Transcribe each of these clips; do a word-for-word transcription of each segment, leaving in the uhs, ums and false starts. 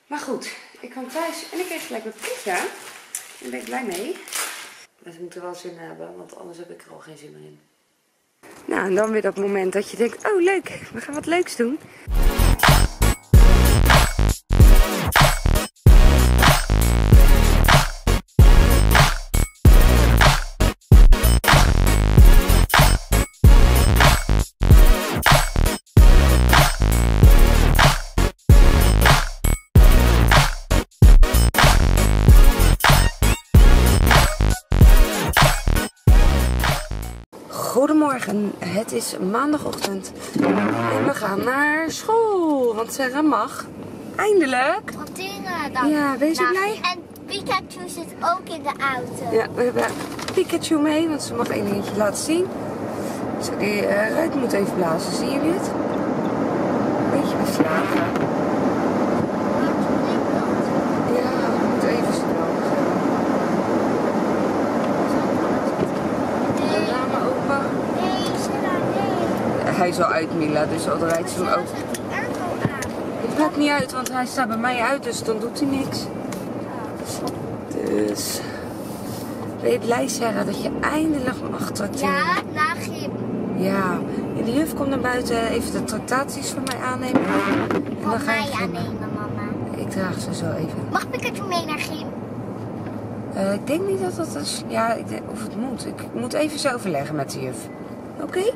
Maar goed, ik kwam thuis en ik kreeg gelijk een pizza. Daar ben ik blij mee. Maar ze moeten wel zin hebben, want anders heb ik er al geen zin meer in. Nou, en dan weer dat moment dat je denkt, oh leuk, we gaan wat leuks doen. Goedemorgen, het is maandagochtend en we gaan naar school, want Sarah mag eindelijk. Wat dingen dan? Ja, ben je zo Nou, blij? En Pikachu zit ook in de auto. Ja, we hebben Pikachu mee, want ze mag één dingetje laten zien. Zo, die uh, ruit moet even blazen, zie je dit? Beetje beslagen. Ja, we moeten even snel. De ramen open. Nee, Sarah, nee. Hij is al uit, Mila, dus al rijdt ze hem ook. Het maakt niet uit, want hij staat bij mij uit, dus dan doet hij niks. Dus ben je blij, Sarah, dat je eindelijk mag tracteren? Ja, na gym. Ja, en de juf komt naar buiten even de tractaties van mij aannemen. En Van dan ga mij je gymmen. aannemen, mama. Ik draag ze zo even. Mag Pikachu mee naar gym? Uh, ik denk niet dat dat is. Ja, ik denk, of het moet. Ik moet even zo overleggen met de juf. Oké? Okay?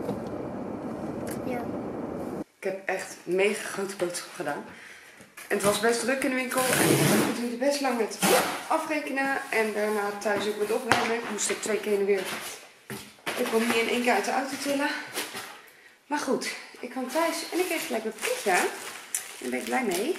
Ja. Ik heb echt mega grote boodschap gedaan. En het was best druk in de winkel. En het duurde best lang met afrekenen. En daarna thuis ook met opruimen. Ik moest ik twee keer in de weer. Ik kon niet in één keer uit de auto tillen. Maar goed, ik kwam thuis en ik kreeg gelijk een pizza. Daar ben ik blij mee.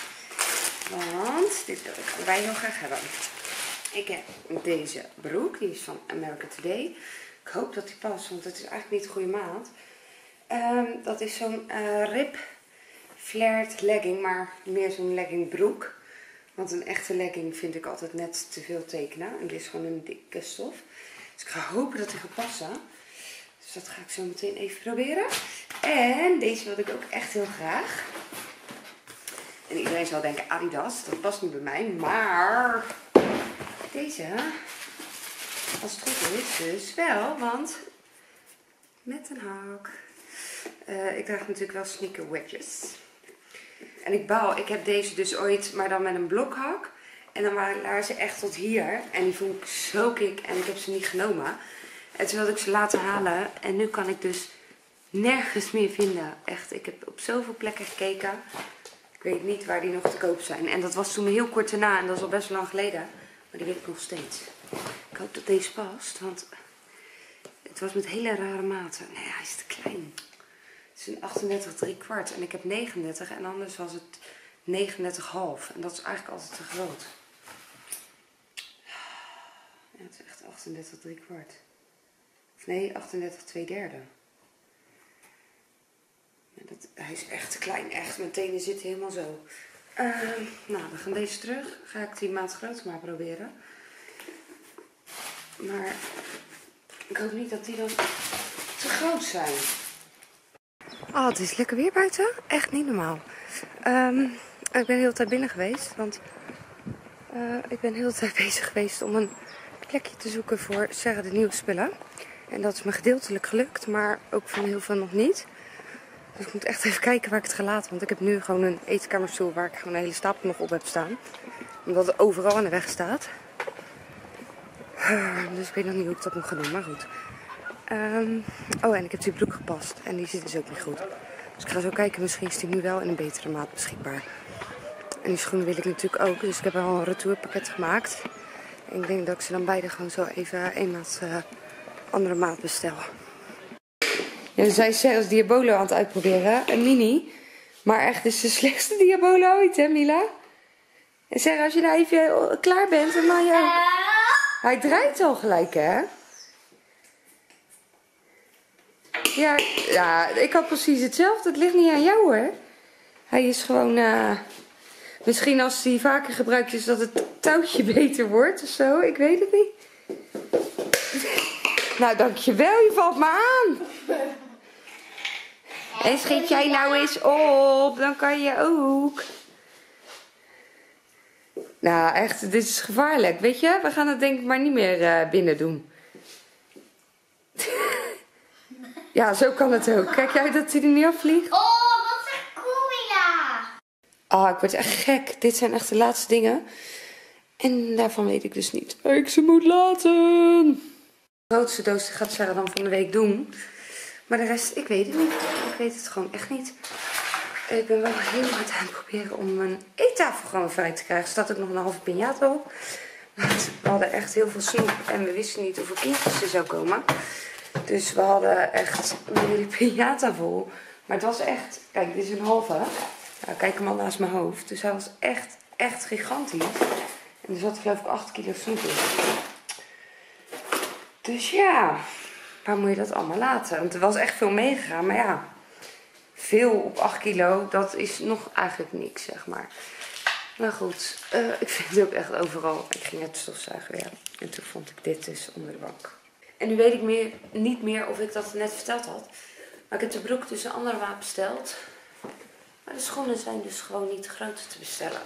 Want dit wil ik allebei heel graag hebben. Ik heb deze broek. Die is van America Today. Ik hoop dat die past, want het is eigenlijk niet de goede maat. Um, dat is zo'n uh, rib flared legging, maar meer zo'n leggingbroek. Want een echte legging vind ik altijd net te veel tekenen. En dit is gewoon een dikke stof. Dus ik ga hopen dat die gaat passen. Dus dat ga ik zo meteen even proberen. En deze wilde ik ook echt heel graag. En iedereen zal denken Adidas, dat past niet bij mij. Maar deze, als het goed is, dus wel. Want met een haak. Uh, ik draag natuurlijk wel sneaker wedges. En ik baal, ik heb deze dus ooit, maar dan met een blokhak. En dan waren ze echt tot hier. En die vond ik zo kick en ik heb ze niet genomen. En toen wilde ik ze laten halen. En nu kan ik dus nergens meer vinden. Echt, ik heb op zoveel plekken gekeken. Ik weet niet waar die nog te koop zijn. En dat was toen heel kort daarna en dat is al best lang geleden. Maar die weet ik nog steeds. Ik hoop dat deze past, want het was met hele rare maten. Nee, hij is te klein. Het is een achtendertig drie kwart en ik heb negenendertig en anders was het negenendertig komma vijf. En dat is eigenlijk altijd te groot. Ja, het is echt achtendertig drie kwart. Of nee, achtendertig twee derde. Ja, dat, hij is echt te klein, echt. Mijn tenen zitten helemaal zo. Uh, nou, we gaan deze terug. Ga ik die maat groter maar proberen. Maar ik hoop niet dat die dan te groot zijn. Oh, het is lekker weer buiten. Echt niet normaal. Um, ik ben de hele tijd binnen geweest. Want uh, ik ben de hele tijd bezig geweest om een plekje te zoeken voor Sarah de nieuwe spullen. En dat is me gedeeltelijk gelukt, maar ook van heel veel nog niet. Dus ik moet echt even kijken waar ik het ga laten. Want ik heb nu gewoon een eetkamerstoel waar ik gewoon een hele stapel nog op heb staan. Omdat het overal in de weg staat. Uh, dus ik weet nog niet hoe ik dat moet gaan doen, maar goed. Um, oh, en ik heb die broek gepast. En die zit dus ook niet goed. Dus ik ga zo kijken, misschien is die nu wel in een betere maat beschikbaar. En die schoenen wil ik natuurlijk ook. Dus ik heb al een retourpakket gemaakt. En ik denk dat ik ze dan beide gewoon zo even één maat, uh, andere maat bestel. Ja, zij is zelfs Diabolo aan het uitproberen. Een mini. Maar echt, het is de slechtste Diabolo ooit, hè Mila? En zeg, als je nou even klaar bent, dan mag je ook... Hij draait al gelijk, hè? Ja, ja, ik had precies hetzelfde. Het ligt niet aan jou, hoor. Hij is gewoon... Uh, misschien als hij vaker gebruikt is dat het touwtje beter wordt of zo. Ik weet het niet. Nou, dankjewel. Je valt me aan. En schiet jij nou eens op, dan kan je ook. Nou, echt, dit is gevaarlijk. Weet je, we gaan het denk ik maar niet meer uh, binnen doen. Ja, zo kan het ook. Kijk jij dat hij er niet afvliegt? Oh, wat een koeia! Ah, ik word echt gek. Dit zijn echt de laatste dingen. En daarvan weet ik dus niet waar ik ze moet laten. De grootste doos gaat Sarah dan van de week doen. Maar de rest, ik weet het niet. Ik weet het gewoon echt niet. Ik ben wel heel hard aan het proberen om mijn eettafel gewoon vrij te krijgen. Er staat ook nog een halve piñata op. Want we hadden echt heel veel snoep en we wisten niet hoeveel kindjes er zou komen. Dus we hadden echt een hele piñata vol. Maar het was echt, kijk, dit is een halve. Nou, kijk hem al naast mijn hoofd. Dus hij was echt, echt gigantisch. En er zat geloof ik acht kilo snoep in. Dus ja, waar moet je dat allemaal laten? Want er was echt veel meegegaan, maar ja. Veel op acht kilo, dat is nog eigenlijk niks, zeg maar. Maar goed, uh, ik vind het ook echt overal. Ik ging net stofzuigen, ja. En toen vond ik dit dus onder de bank. En nu weet ik meer, niet meer of ik dat net verteld had. Maar ik heb de broek dus een andere maat besteld. Maar de schoenen zijn dus gewoon niet groter te bestellen.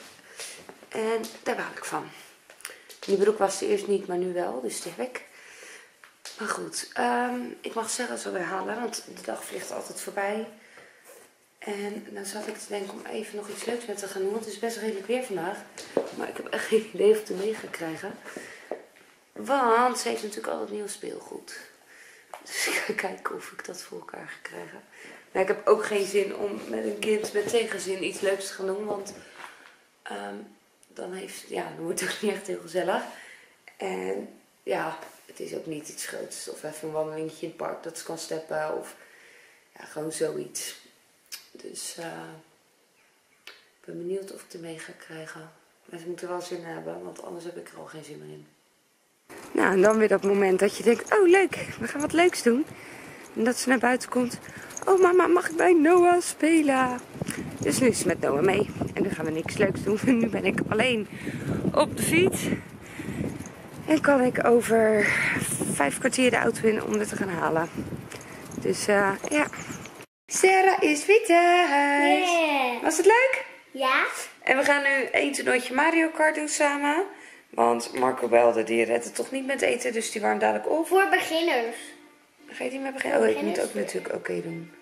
En daar baal ik van. Die broek was er eerst niet, maar nu wel, dus die heb ik. Maar goed, um, ik mag zeggen zo weer halen, want de dag vliegt altijd voorbij. En dan zat ik te denken om even nog iets leuks met te gaan doen, want het is best redelijk weer vandaag. Maar ik heb echt geen idee of ik het mee ga krijgen. Want ze heeft natuurlijk al het nieuwe speelgoed. Dus ik ga kijken of ik dat voor elkaar ga krijgen. Maar ik heb ook geen zin om met een kind met tegenzin iets leuks te gaan doen, want um, dan, heeft, ja, dan wordt het ook niet echt heel gezellig. En ja, het is ook niet iets groots. Of even een wandelingetje in het park dat ze kan steppen. Of ja, gewoon zoiets. Dus uh, ik ben benieuwd of ik er mee ga krijgen. Maar ze moeten er wel zin in hebben, want anders heb ik er al geen zin meer in. Nou, en dan weer dat moment dat je denkt, oh leuk, we gaan wat leuks doen. En dat ze naar buiten komt. Oh mama, mag ik bij Noah spelen? Dus nu is ze met Noah mee. En nu gaan we niks leuks doen. Nu ben ik alleen op de fiets. En kan ik over vijf kwartier de auto in om het te gaan halen. Dus uh, ja. Sarah is weer thuis. Yeah. Was het leuk? Ja. En we gaan nu een toernooitje Mario Kart doen samen. Want Marco belde, die redt het toch niet met eten. Dus die warmt dadelijk op. Voor beginners. Ga je die met beginnen? Oh, ik moet ook natuurlijk oké okay doen.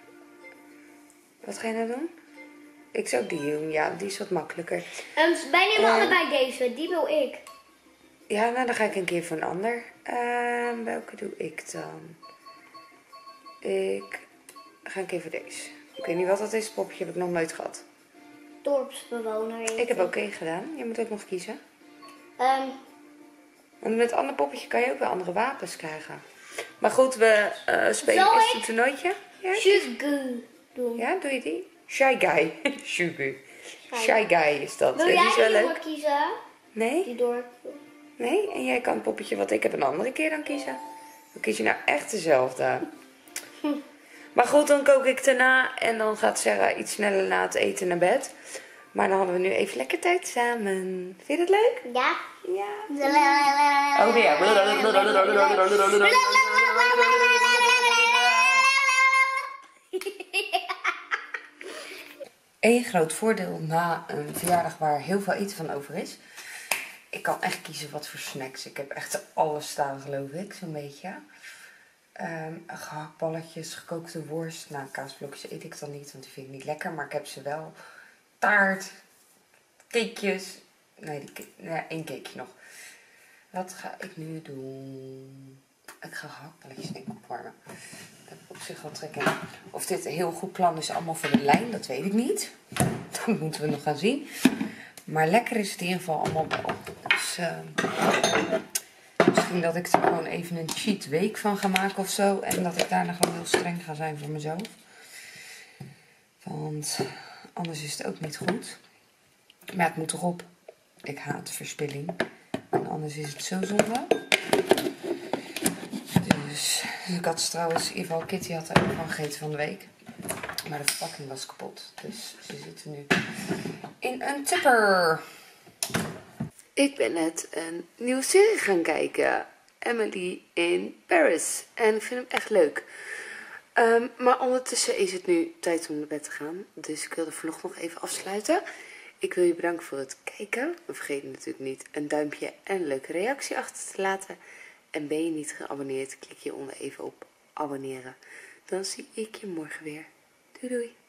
Wat ga je nou doen? Ik zou die doen. Ja, die is wat makkelijker. Um, wij nemen uh, allebei deze. Die wil ik. Ja, nou dan ga ik een keer voor een ander. Uh, welke doe ik dan? Ik ga een keer voor deze. Ik weet niet wat dat is. Poppetje heb ik nog nooit gehad. Dorpsbewoner. Ik heb oké okay gedaan. Je moet ook nog kiezen. Um, Want met een ander poppetje kan je ook weer andere wapens krijgen. Maar goed, we uh, spelen eerst een toernooitje. Ja, Shugu doen. Ja, doe je die? Shy Guy. Shugu. Shy Guy is dat. Wil ja, jij die is wel die leuk. kiezen? Nee? Die dorp. Nee? En jij kan het poppetje wat ik heb een andere keer dan kiezen. Dan kies je nou echt dezelfde. Hm. Maar goed, dan kook ik daarna. En dan gaat Sarah iets sneller na het eten naar bed. Maar dan hadden we nu even lekker tijd samen. Vind je dat leuk? Ja. Ja. Oh ja. Eén groot voordeel na een verjaardag waar heel veel eten van over is. Ik kan echt kiezen wat voor snacks. Ik heb echt alles staan, geloof ik, zo'n beetje. Um, gehaktballetjes, gekookte worst. Nou, kaasblokjes eet ik dan niet, want die vind ik niet lekker. Maar ik heb ze wel. Taart, cakejes. Nee, die, nee, één cakeje nog. Wat ga ik nu doen? Ik ga gehaktballetjes denk ik opwarmen. Dat heb ik op zich wel trek in. Of dit een heel goed plan is allemaal voor de lijn, dat weet ik niet. Dat moeten we nog gaan zien. Maar lekker is het in ieder geval allemaal wel. Dus uh, misschien dat ik er gewoon even een cheat week van ga maken of zo. En dat ik daarna gewoon heel streng ga zijn voor mezelf. Want anders is het ook niet goed. Maar het moet erop. Ik haat verspilling. En anders is het zo zonde. Dus, dus ik had trouwens, in ieder geval Kitty had er ook van gegeten van de week. Maar de verpakking was kapot. Dus ze zitten nu in een tupper. Ik ben net een nieuwe serie gaan kijken. Emily in Paris. En ik vind hem echt leuk. Um, maar ondertussen is het nu tijd om naar bed te gaan. Dus ik wil de vlog nog even afsluiten. Ik wil je bedanken voor het kijken. Vergeet natuurlijk niet een duimpje en een leuke reactie achter te laten. En ben je niet geabonneerd, klik hieronder even op abonneren. Dan zie ik je morgen weer. Doei doei!